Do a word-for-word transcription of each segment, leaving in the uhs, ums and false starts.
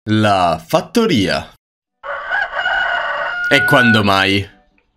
La fattoria. E quando mai?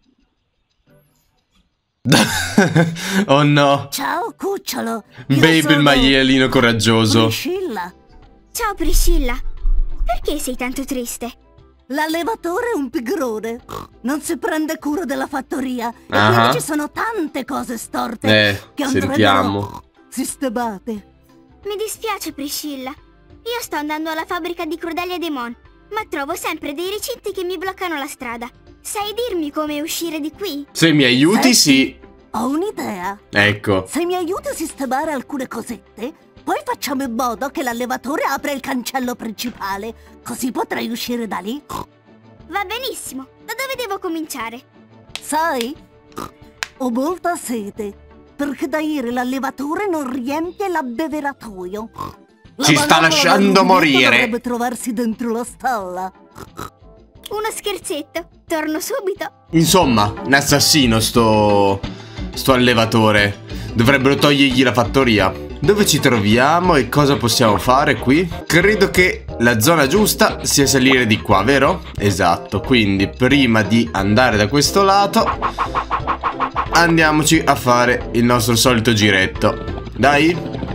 Oh no. Ciao cucciolo. Baby, sono... il maialino coraggioso. Priscilla. Ciao Priscilla. Perché sei tanto triste? L'allevatore è un pigrone. Non si prende cura della fattoria. E uh-huh. quindi ci sono tante cose storte Eh, che sentiamo. andrebbero sistemate. Mi dispiace Priscilla. Io sto andando alla fabbrica di Crudelia Demon, ma trovo sempre dei recinti che mi bloccano la strada. Sai dirmi come uscire di qui? Se mi aiuti, sì. Ho un'idea. Ecco. Se mi aiuti a sistemare alcune cosette, poi facciamo in modo che l'allevatore apra il cancello principale, così potrai uscire da lì. Va benissimo. Da dove devo cominciare? Sai, ho molta sete, perché da ieri l'allevatore non riempie l'abbeveratoio. La Ci sta lasciando morire. Dovrebbe trovarsi dentro la stalla. Uno scherzetto. Torno subito. Insomma, un assassino sto... sto allevatore. Dovrebbero togliergli la fattoria. Dove ci troviamo e cosa possiamo fare qui? Credo che la zona giusta sia salire di qua, vero? Esatto, quindi prima di andare da questo lato andiamoci a fare il nostro solito giretto. Dai.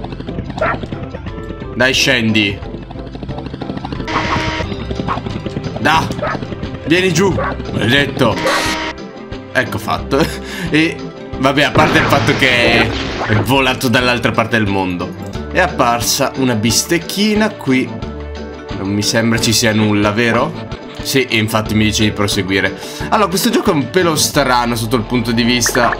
Dai, scendi. Da. Vieni giù. Maledetto. Ecco fatto. E vabbè, a parte il fatto che è volato dall'altra parte del mondo. È apparsa una bistecchina qui. Non mi sembra ci sia nulla, vero? Sì, infatti mi dice di proseguire. Allora, questo gioco è un pelo strano sotto il punto di vista,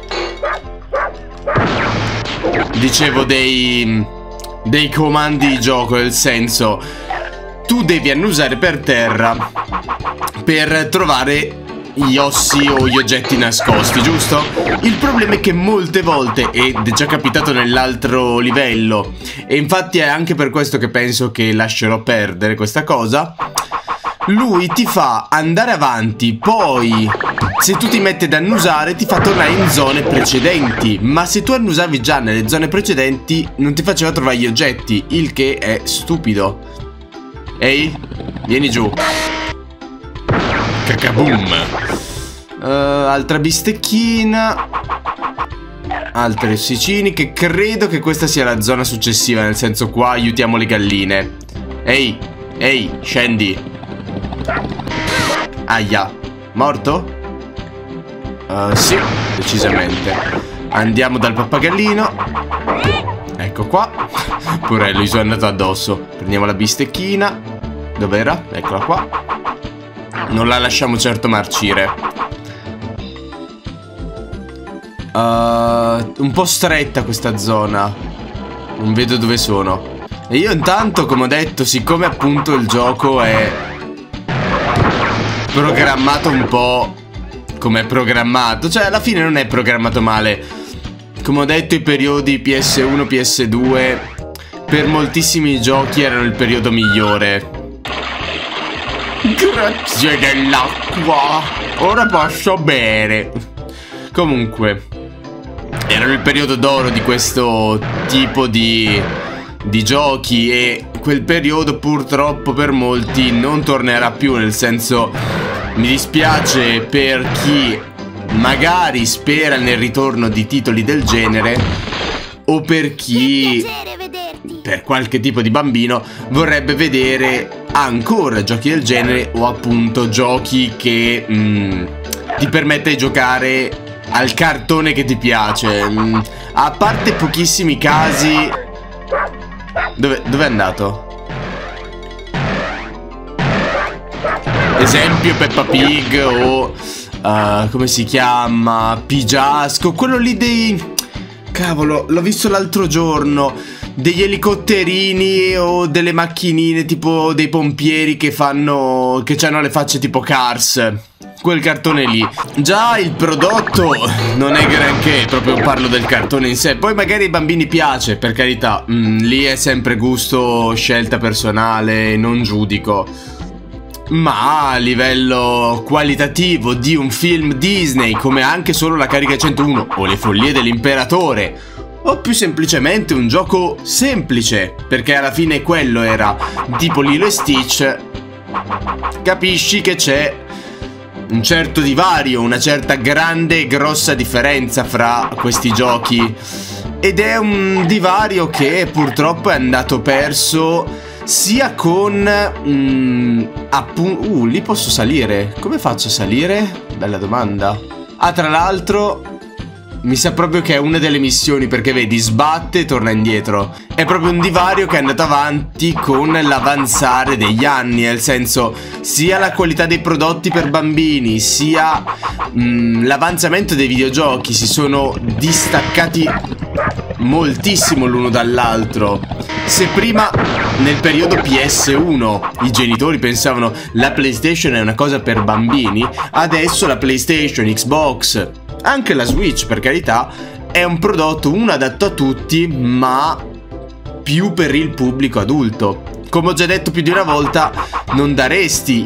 dicevo, dei dei comandi di gioco, nel senso, tu devi annusare per terra per trovare gli ossi o gli oggetti nascosti, giusto? Il problema è che molte volte, ed è già capitato nell'altro livello, e infatti è anche per questo che penso che lascerò perdere questa cosa, lui ti fa andare avanti, poi se tu ti metti ad annusare ti fa tornare in zone precedenti, ma se tu annusavi già nelle zone precedenti non ti faceva trovare gli oggetti, il che è stupido. Ehi, vieni giù. Cacaboom. uh, Altra bistecchina. Altri ossicini, che credo che questa sia la zona successiva, nel senso, qua aiutiamo le galline. Ehi, ehi, scendi. Aia, morto? Uh, sì, decisamente. Andiamo dal pappagallino. Ecco qua. Purello, gli sono andato addosso. Prendiamo la bistecchina. Dov'era? Eccola qua. Non la lasciamo certo marcire. uh, Un po' stretta questa zona. Non vedo dove sono. E io intanto, come ho detto, siccome appunto il gioco è programmato un po' come è programmato, cioè alla fine non è programmato male. Come ho detto, i periodi P S uno, P S due per moltissimi giochi erano il periodo migliore. Grazie dell'acqua, ora posso bere. Comunque, erano il periodo d'oro di questo tipo di, di giochi, e quel periodo purtroppo per molti non tornerà più, nel senso, mi dispiace per chi magari spera nel ritorno di titoli del genere, o per chi, per qualche tipo di bambino, vorrebbe vedere ancora giochi del genere, o appunto giochi che mh, ti permette di giocare al cartone che ti piace. mh, A parte pochissimi casi. Dove, dove è andato? Esempio Peppa Pig o uh, come si chiama? Pigiasco, quello lì dei... Cavolo, l'ho visto l'altro giorno. Degli elicotterini o delle macchinine tipo dei pompieri che fanno... che hanno le facce tipo Cars. Quel cartone lì. Già il prodotto non è granché, proprio parlo del cartone in sé. Poi magari ai bambini piace, per carità. mm, Lì è sempre gusto, scelta personale, non giudico. Ma a livello qualitativo di un film Disney, come anche solo La carica centouno o Le follie dell'imperatore o più semplicemente un gioco semplice, perché alla fine quello era, tipo Lilo e Stitch, capisci che c'è un certo divario, una certa grande e grossa differenza fra questi giochi, ed è un divario che purtroppo è andato perso sia con mm, appunto, uh, lì posso salire, come faccio a salire? Bella domanda. Ah, tra l'altro mi sa proprio che è una delle missioni, perché vedi, sbatte e torna indietro. È proprio un divario che è andato avanti con l'avanzare degli anni, nel senso, sia la qualità dei prodotti per bambini, sia l'avanzamento dei videogiochi si sono distaccati moltissimo l'uno dall'altro. Se prima, nel periodo P S uno, i genitori pensavano la PlayStation è una cosa per bambini, adesso la PlayStation, Xbox, anche la Switch, per carità, è un prodotto, uno adatto a tutti, ma più per il pubblico adulto. Come ho già detto più di una volta, non daresti,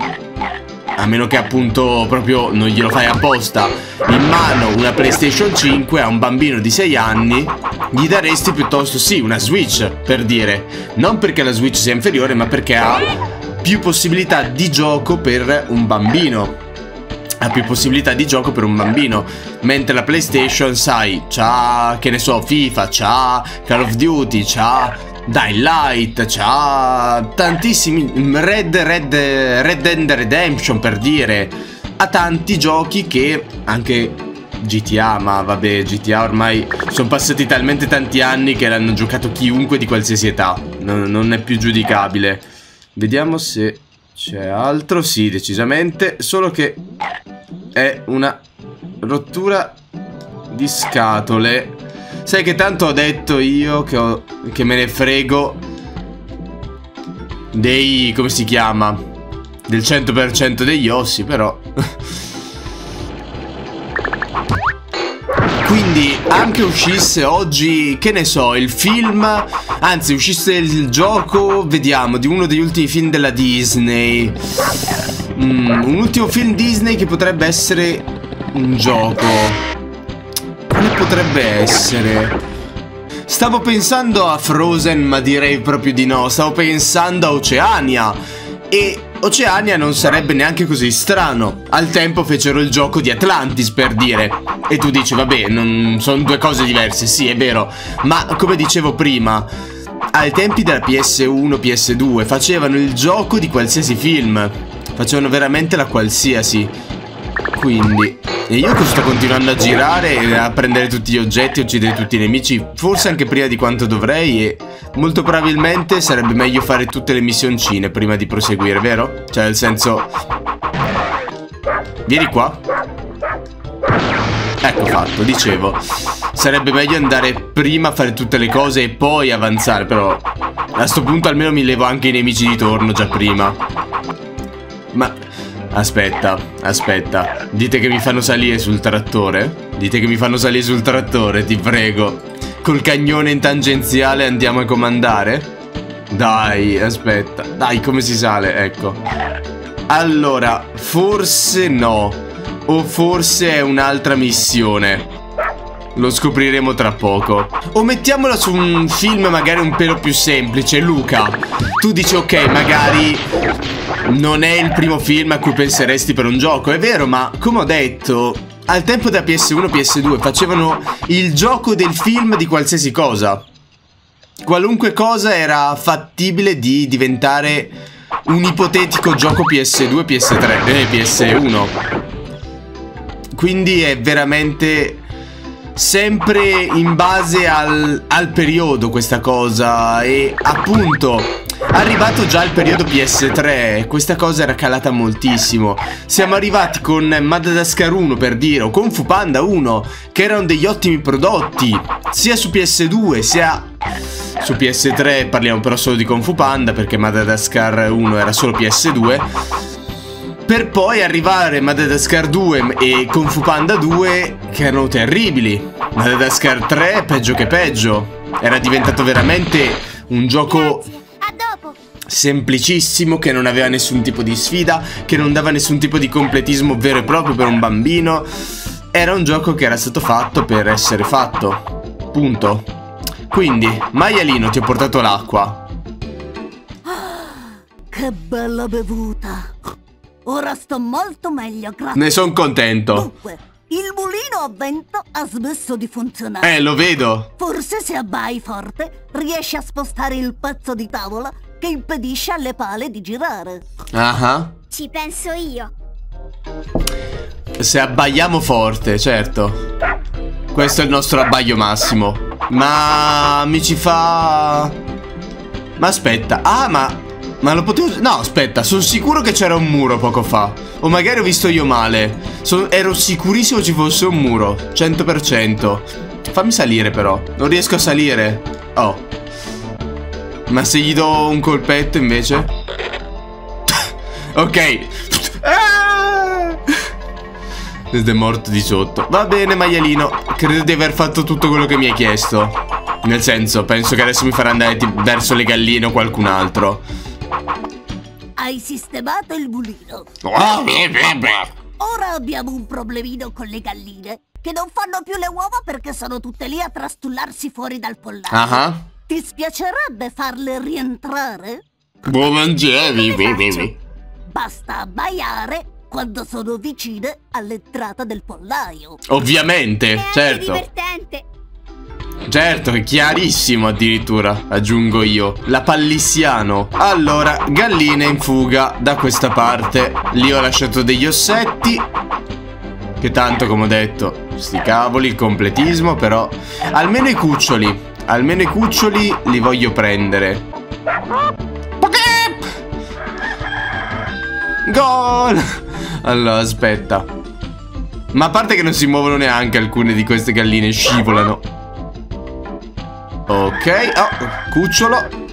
a meno che appunto proprio non glielo fai apposta, in mano una PlayStation cinque a un bambino di sei anni, gli daresti piuttosto sì una Switch, per dire. Non perché la Switch sia inferiore, ma perché ha più possibilità di gioco per un bambino. Ha più possibilità di gioco per un bambino. Mentre la PlayStation, sai, c'ha, che ne so, FIFA, c'ha Call of Duty, c'ha Dying Light, c'ha tantissimi, Red, Red, Red Dead Redemption, per dire. Ha tanti giochi che anche G T A, ma vabbè, G T A ormai sono passati talmente tanti anni che l'hanno giocato chiunque di qualsiasi età. Non, non è più giudicabile. Vediamo se c'è altro. Sì, decisamente. Solo che è una rottura di scatole. Sai che tanto ho detto io che, ho, che me ne frego dei, come si chiama, del cento per cento degli ossi, però quindi anche uscisse oggi, che ne so, il film, anzi uscisse il gioco, vediamo, di uno degli ultimi film della Disney, mm, un ultimo film Disney che potrebbe essere un gioco. Quale potrebbe essere? Stavo pensando a Frozen, ma direi proprio di no. Stavo pensando a Oceania, e Oceania non sarebbe neanche così strano. Al tempo fecero il gioco di Atlantis, per dire. E tu dici, vabbè, non sono due cose diverse. Sì, è vero. Ma come dicevo prima, ai tempi della P S uno, P S due facevano il gioco di qualsiasi film. Facevano veramente la qualsiasi. Quindi, e io che sto continuando a girare, a prendere tutti gli oggetti, a uccidere tutti i nemici, forse anche prima di quanto dovrei, e molto probabilmente sarebbe meglio fare tutte le missioncine prima di proseguire, vero? Cioè, nel senso, vieni qua. Ecco fatto, dicevo, sarebbe meglio andare prima a fare tutte le cose e poi avanzare, però a sto punto almeno mi levo anche i nemici di torno già prima. Ma aspetta, aspetta, dite che mi fanno salire sul trattore? Dite che mi fanno salire sul trattore, ti prego. Col cagnone in tangenziale andiamo a comandare? Dai, aspetta, dai, come si sale? Ecco. Allora, forse no, o forse è un'altra missione. Lo scopriremo tra poco. O mettiamola su un film magari un pelo più semplice. Luca, tu dici ok, magari non è il primo film a cui penseresti per un gioco, è vero, ma come ho detto, al tempo della P S uno, P S due facevano il gioco del film di qualsiasi cosa. Qualunque cosa era fattibile di diventare un ipotetico gioco P S due, P S tre e eh, P S uno. Quindi è veramente sempre in base al, al periodo questa cosa. E appunto, arrivato già il periodo P S tre, questa cosa era calata moltissimo. Siamo arrivati con Madagascar uno, per dire, o Kung Fu Panda uno, che erano degli ottimi prodotti, sia su P S due sia su P S tre. Parliamo però solo di Kung Fu Panda, perché Madagascar uno era solo P S due. Per poi arrivare Madagascar due e Kung Fu Panda due, che erano terribili. Madagascar tre peggio che peggio. Era diventato veramente un gioco semplicissimo, che non aveva nessun tipo di sfida, che non dava nessun tipo di completismo vero e proprio per un bambino. Era un gioco che era stato fatto per essere fatto, punto. Quindi, maialino, ti ho portato l'acqua. Che bella bevuta. Ora sto molto meglio, grazie. Ne son contento. Dunque, il mulino a vento ha smesso di funzionare. Eh, lo vedo. Forse se abbai forte riesci a spostare il pezzo di tavola che impedisce alle pale di girare. Ah. Ci penso io. Se abbaiamo forte, certo. Questo è il nostro abbaio massimo. Ma mi ci fa... Ma aspetta. Ah, ma... Ma lo potevo... No, aspetta, sono sicuro che c'era un muro poco fa. O magari ho visto io male. Sono... Ero sicurissimo ci fosse un muro. cento per cento. Fammi salire però. Non riesco a salire. Oh. Ma se gli do un colpetto invece? Ok. Ed è morto di sotto. Va bene, maialino. Credo di aver fatto tutto quello che mi hai chiesto. Nel senso, penso che adesso mi farà andare verso le galline o qualcun altro. Hai sistemato il mulino. Ora abbiamo un problemino con le galline, che non fanno più le uova perché sono tutte lì a trastullarsi fuori dal pollaio. Ah. Ti spiacerebbe farle rientrare? Buongiorno. Basta abbaiare quando sono vicine all'entrata del pollaio. Ovviamente, È certo. anche divertente. Certo, è chiarissimo addirittura, aggiungo io. La pallissiano. Allora, galline in fuga da questa parte. Lì ho lasciato degli ossetti. Che tanto, come ho detto, sti cavoli, il completismo, però. Almeno i cuccioli. Almeno i cuccioli li voglio prendere. Gol! Allora, aspetta. Ma a parte che non si muovono neanche alcune di queste galline, scivolano. Ok, oh, cucciolo.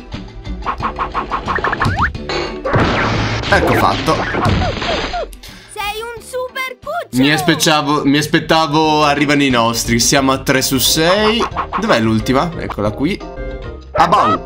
Ecco fatto. Sei un super cucciolo. Mi aspettavo, mi aspettavo arrivano i nostri. Siamo a tre su sei. Dov'è l'ultima? Eccola qui. Abau.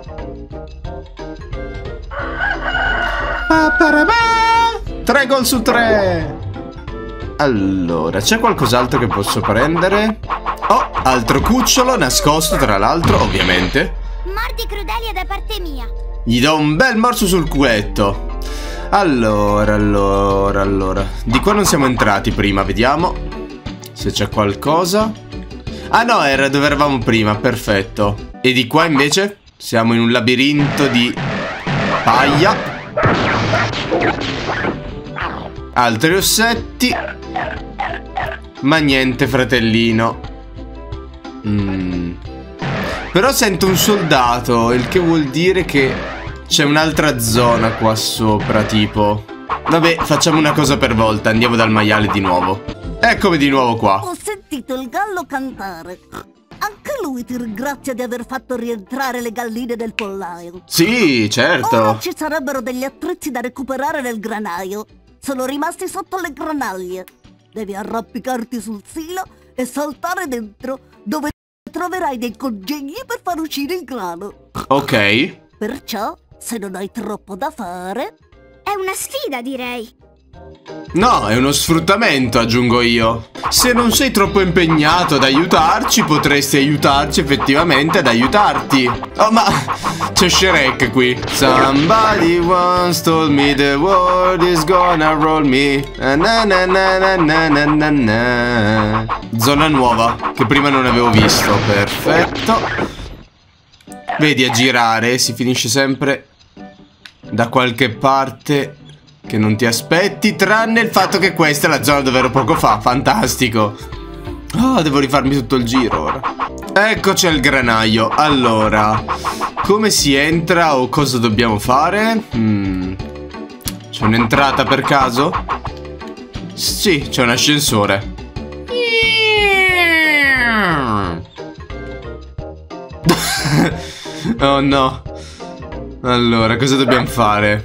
tre gol su tre. Allora, c'è qualcos'altro che posso prendere? Oh, altro cucciolo, nascosto tra l'altro, ovviamente. Mordi Crudelia da parte mia. Gli do un bel morso sul culetto. Allora, allora, allora. Di qua non siamo entrati prima, vediamo se c'è qualcosa. Ah no, era dove eravamo prima, perfetto. E di qua invece siamo in un labirinto di paglia. Altri ossetti. Ma niente, fratellino. Mm. Però sento un soldato, il che vuol dire che c'è un'altra zona qua sopra, tipo. Vabbè, facciamo una cosa per volta, andiamo dal maiale di nuovo. Eccomi di nuovo qua. Ho sentito il gallo cantare. Anche lui ti ringrazia di aver fatto rientrare le galline del pollaio. Sì, certo. Ora ci sarebbero degli attrezzi da recuperare nel granaio. Sono rimasti sotto le granaglie. Devi arrampicarti sul silo e saltare dentro, dove troverai dei congegni per far uscire il grano. Ok. Perciò, se non hai troppo da fare... È una sfida, direi. No, è uno sfruttamento, aggiungo io. Se non sei troppo impegnato ad aiutarci, potresti aiutarci effettivamente ad aiutarti. Oh, ma c'è Shrek qui. Somebody once told me the world is gonna roll me. Na na na na na na na na. Zona nuova, che prima non avevo visto. Perfetto. Vedi, a girare si finisce sempre da qualche parte che non ti aspetti, tranne il fatto che questa è la zona dove ero poco fa. Fantastico. Oh, devo rifarmi tutto il giro ora. Ecco, c'è il granaio. Allora, come si entra o cosa dobbiamo fare? Mm. C'è un'entrata per caso? Sì, c'è un ascensore. Oh no. Allora, cosa dobbiamo fare?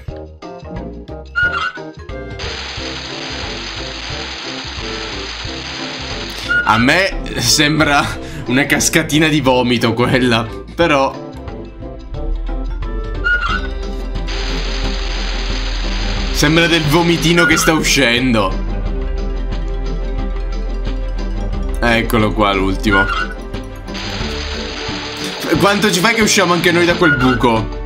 A me sembra una cascatina di vomito quella, però... Sembra del vomitino che sta uscendo. Eccolo qua l'ultimo. Quanto ci fai che usciamo anche noi da quel buco?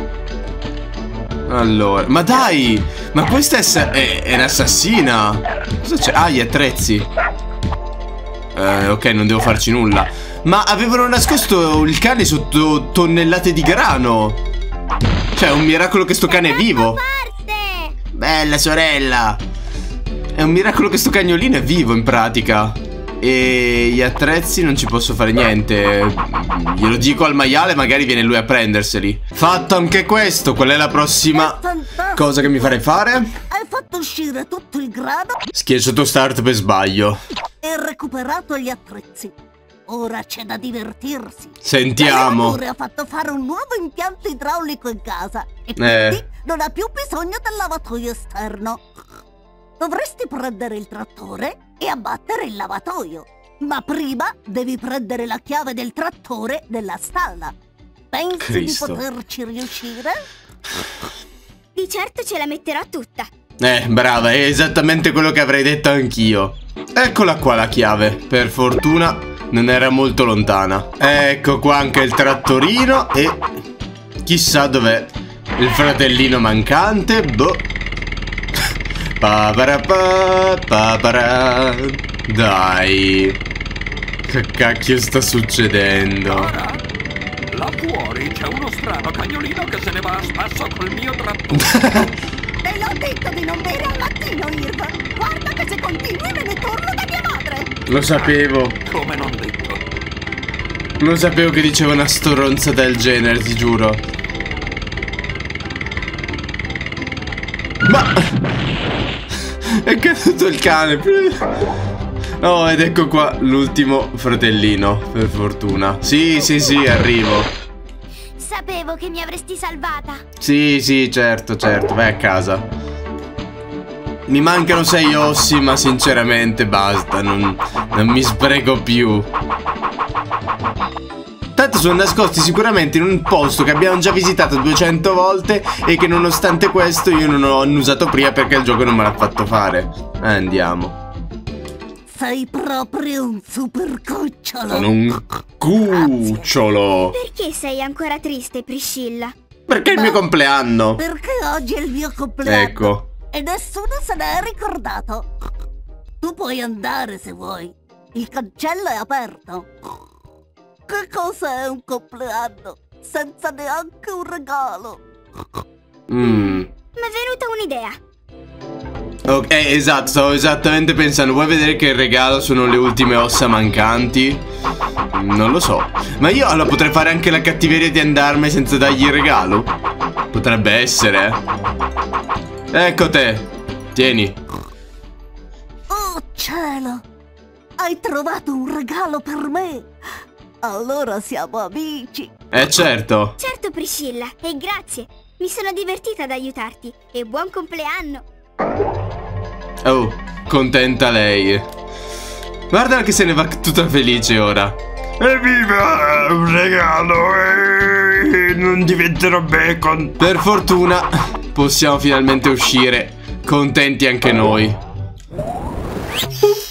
Allora, ma dai! Ma questa è, è, è un'assassina! Cosa c'è? Ah, gli attrezzi. Eh, ok, non devo farci nulla. Ma avevano nascosto il cane sotto tonnellate di grano. Cioè, è un miracolo che sto cane è vivo. Bella sorella. È un miracolo che sto cagnolino è vivo in pratica. E gli attrezzi non ci posso fare niente. Glielo dico al maiale, magari viene lui a prenderseli. Fatto anche questo. Qual è la prossima cosa che mi farei fare? Hai fatto uscire tutto il grano Schiacciato start per sbaglio e recuperato gli attrezzi. Ora c'è da divertirsi. Sentiamo. Il ha fatto fare un nuovo impianto idraulico in casa e quindi Eh. non ha più bisogno del lavatoio esterno. Dovresti prendere il trattore e abbattere il lavatoio. Ma prima devi prendere la chiave del trattore della stalla. Pensi Cristo. di poterci riuscire? Di certo ce la metterò tutta. Eh, brava, è esattamente quello che avrei detto anch'io. Eccola qua la chiave. Per fortuna non era molto lontana. Ecco qua anche il trattorino. E chissà dov'è il fratellino mancante. Boh. Paparapà, papara. Dai. Che cacchio sta succedendo? Ora, là fuori c'è uno strano cagnolino che se ne va a spasso col mio trattore. Te l'ho detto di non bere al mattino, Irv. Guarda che se continui me ne torno da mia madre. Lo sapevo. Come non detto. Non sapevo che diceva una stronza del genere, ti giuro. Ma è caduto il cane. Oh, ed ecco qua l'ultimo fratellino, per fortuna. Sì, sì, sì, arrivo. Sapevo che mi avresti salvata. Sì, sì, certo, certo, vai a casa. Mi mancano sei ossi, ma sinceramente basta, non, non mi spreco più. Tanto sono nascosti sicuramente in un posto che abbiamo già visitato duecento volte e che nonostante questo io non ho annusato prima perché il gioco non me l'ha fatto fare. Eh, andiamo. Sei proprio un super cucciolo. Sono un cucciolo. Perché sei ancora triste, Priscilla? Perché è il mio compleanno. Perché oggi è il mio compleanno. Ecco. E nessuno se ne è ricordato. Tu puoi andare se vuoi. Il cancello è aperto. Che cos'è un compleanno senza neanche un regalo? Mm. Mi è venuta un'idea. Ok, esatto, stavo esattamente pensando. Vuoi vedere che il regalo sono le ultime ossa mancanti? Non lo so. Ma io allora potrei fare anche la cattiveria di andarmene senza dargli il regalo? Potrebbe essere, eh. Ecco te. Tieni. Oh cielo! Hai trovato un regalo per me! Allora siamo amici! Eh certo. Certo, Priscilla, e grazie. Mi sono divertita ad aiutarti. E buon compleanno. Oh, contenta lei. Guarda che se ne va tutta felice ora. Evviva, un regalo, eh, non diventerò bacon. Per fortuna possiamo finalmente uscire contenti anche noi.